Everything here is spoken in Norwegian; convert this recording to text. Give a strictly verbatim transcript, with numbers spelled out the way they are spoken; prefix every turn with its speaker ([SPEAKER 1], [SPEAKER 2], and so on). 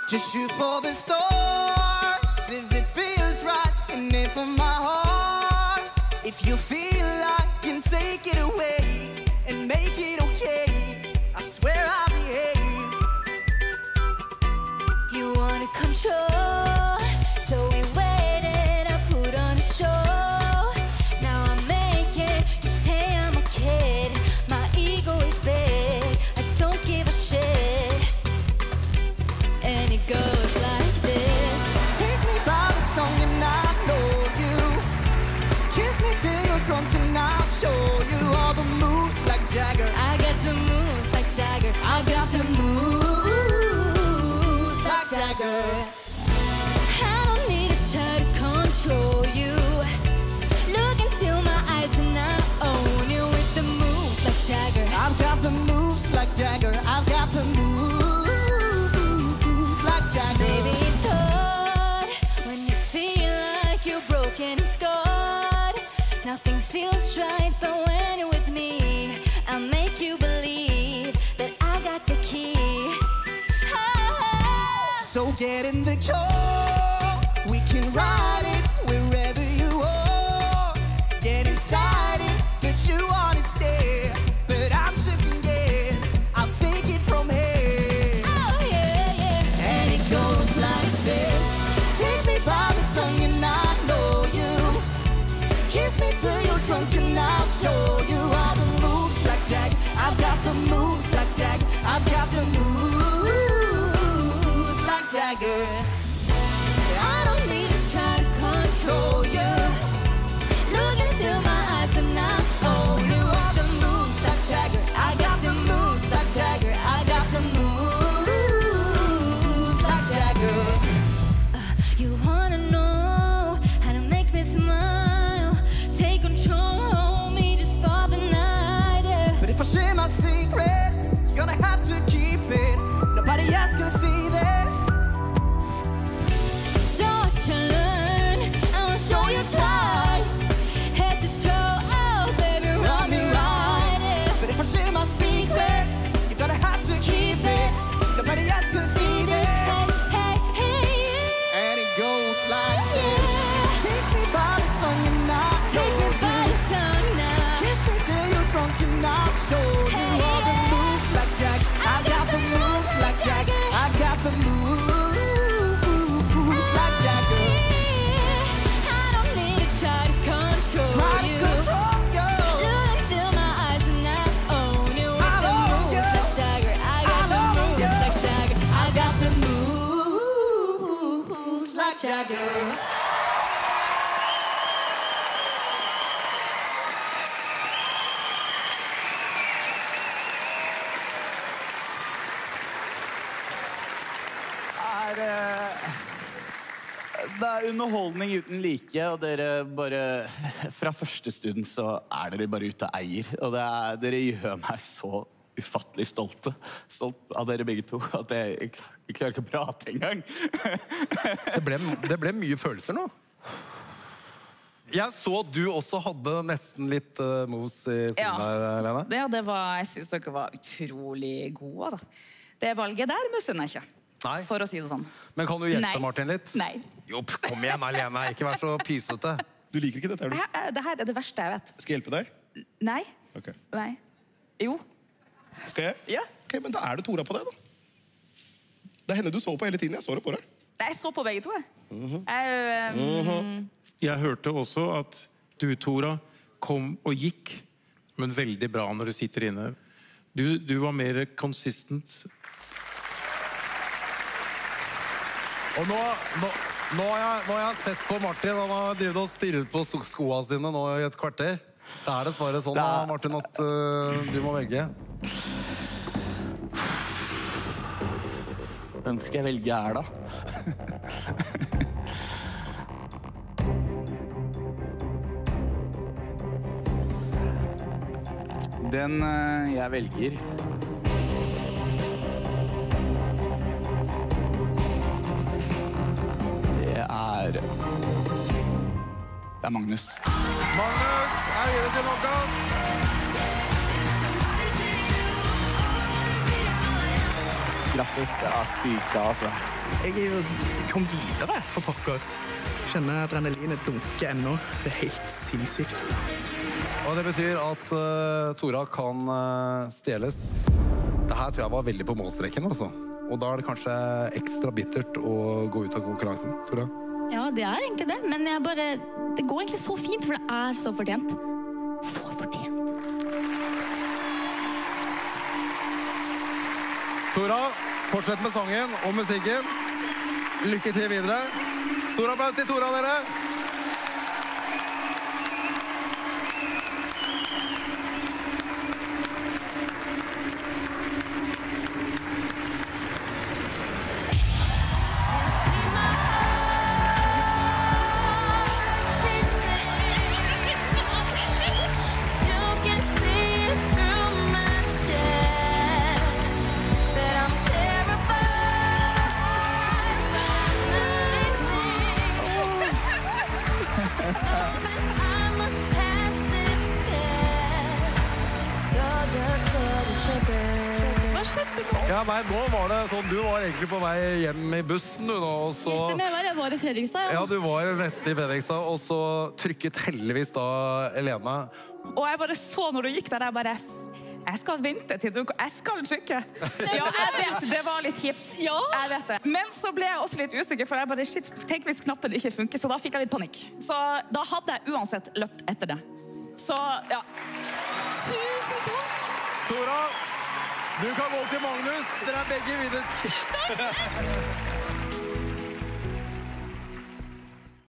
[SPEAKER 1] Just shoot for the stars if it feels right, and aim for my heart. If you feel like you can take it away and make it okay, I swear I'll behave.
[SPEAKER 2] You wanna control, so we waited, I put on a show. Now I'm making you say I'm a kid. My ego is big, I don't give a shit. And it goes like this.
[SPEAKER 1] Take me by the tongue and I know you. Kiss me till you're drunk and I'll show you all the moves like Jagger.
[SPEAKER 2] I got the moves like Jagger.
[SPEAKER 1] I got the moves like Jagger.
[SPEAKER 2] I don't need to try to control you. Look into my eyes and I own you with the moves like Jagger.
[SPEAKER 1] I've got the moves like Jagger. I've got the moves like Jagger.
[SPEAKER 2] Baby, it's hard when you feel like you're broken and scarred. Nothing feels right, but when you're with me, I'll make you believe that I got the key. Ah.
[SPEAKER 1] So get in the car, we can ride it wherever you are. Get inside it, but you wanna stay. But I'm shifting gears, I'll take it from here.
[SPEAKER 2] Oh yeah, yeah.
[SPEAKER 1] And it goes like this. Take me by the tongue and I know you. Kiss me till you're drunk and I'll show you all the moves like Jack. I've got the moves like Jack. I've got the moves like Jagger.
[SPEAKER 2] I don't need to try to control you. Look into my eyes and I'll show you all the moves like Jagger.
[SPEAKER 1] I got the moves like Jagger. I got the moves like Jagger.
[SPEAKER 2] You wanna know how to make me smile? Take control, hold me just for the night, yeah.
[SPEAKER 1] But if I share my secret, you're gonna have to keep it. Nobody else can see this.
[SPEAKER 2] So what you learn, I'll show you twice. Head to toe, oh baby, run me right, yeah.
[SPEAKER 1] But if I share my secret, you're gonna have to keep it. Nobody else can see this.
[SPEAKER 2] Hey, hey, hey,
[SPEAKER 1] And it goes like this. Take me by the tongue and I'll
[SPEAKER 2] take me by the tongue now.
[SPEAKER 1] kiss me till you're drunk and I'll show you all the moves like Jack. I got the moves like Jack. I got the moves like Jagger.
[SPEAKER 2] I don't need to try to control
[SPEAKER 1] Try
[SPEAKER 2] you.
[SPEAKER 1] to control you.
[SPEAKER 2] Look into my eyes and I own you with
[SPEAKER 1] I
[SPEAKER 2] the
[SPEAKER 1] own
[SPEAKER 2] moves
[SPEAKER 1] you.
[SPEAKER 2] like Jagger. I got
[SPEAKER 1] I
[SPEAKER 2] the
[SPEAKER 1] own
[SPEAKER 2] moves
[SPEAKER 1] you.
[SPEAKER 2] like Jagger.
[SPEAKER 1] I got the moves like Jagger.
[SPEAKER 3] Er, eh, det er underholdning uten like, og dere bare, fra første stund så er dere bare ute og eier, og det er, dere gjør meg så ufattelig stolte, stolt av dere begge to, at jeg, jeg, jeg klarer ikke å prate engang.
[SPEAKER 4] Det ble, det ble mye følelser nå. Jeg så at du også hadde nesten litt uh, moves i siden
[SPEAKER 5] Ja.
[SPEAKER 4] her, Lene.
[SPEAKER 5] Det, det var, jeg synes dere var utrolig gode, da. Det valget der misunner jeg ikke,
[SPEAKER 4] Nei.
[SPEAKER 5] for å si det sånn.
[SPEAKER 4] Men kan du hjelpe
[SPEAKER 5] Nei.
[SPEAKER 4] Martin litt?
[SPEAKER 5] Nei.
[SPEAKER 4] Jo, kom igjen, Lene. Ikke vær så pysete.
[SPEAKER 6] Du liker ikke dette, er du?
[SPEAKER 5] Jeg, det her er det verste jeg vet.
[SPEAKER 6] Skal jeg hjelpe deg?
[SPEAKER 5] Nei.
[SPEAKER 6] Ok.
[SPEAKER 5] Nei. Jo.
[SPEAKER 6] Skal jeg?
[SPEAKER 5] Ja.
[SPEAKER 6] Ok, men da er det Tora på deg, da. Det er henne du så på hele tiden. Jeg så det på deg.
[SPEAKER 5] Nei, jeg så på begge to, jeg.
[SPEAKER 6] Mhm.
[SPEAKER 5] Jeg, um,
[SPEAKER 7] Jeg hørte også at du, Tora, kom og gikk, men veldig bra når du sitter inne. Du, du var mer consistent.
[SPEAKER 4] Og nå, nå, nå, har jeg, nå har jeg sett på Martin, han har drevet og stirret på sko- skoene sine nå i et kvarter. Det er dessverre sånn, da, Martin, at uh, du må velge.
[SPEAKER 3] Hvem skal jeg velge her, da? Den eh, jeg velger Det er Det er Magnus.
[SPEAKER 4] Magnus er videre til knockout.
[SPEAKER 3] Grattis. Det var sykt bra, altså.
[SPEAKER 8] Jeg er jo kom videre for pokker. Kjenner adrenalinet dunker ennå. Det er helt sinnssykt.
[SPEAKER 4] Og det betyr at uh, Tora kan uh, stjeles. Det her tror jeg var veldig på målstreken, altså. Og da er det kanskje ekstra bittert å gå ut av konkurransen, Tora.
[SPEAKER 9] Ja, det er egentlig det. Men jeg bare, det går egentlig så fint, for det er så fortjent. Så fortjent.
[SPEAKER 4] Tora, fortsett med sangen og musikken. Lykke til videre. Stor applaus til Tora, dere. Ja, nei, nå var det sånn, du var egentlig på vei hjem i bussen, du nå, og så...
[SPEAKER 9] Litt mer var jeg var i Fredrikstad, ja.
[SPEAKER 4] Ja, du var nesten i Fredrikstad, og så trykket heldigvis da Elena.
[SPEAKER 5] Og jeg bare så når du gikk der, jeg bare... Jeg skal vente til du... Jeg skal trykke. Ja, jeg vet, det var litt kjipt.
[SPEAKER 9] Ja.
[SPEAKER 5] Jeg vet det. Men så ble jeg også litt usikker, for jeg bare, shit, tenk hvis knappen ikke funker, så da fikk jeg litt panikk. Så da hadde jeg uansett løpt etter det. Så, ja.
[SPEAKER 9] Tusen takk!
[SPEAKER 4] Tora, du kan gå til Magnus. Dere er begge videre.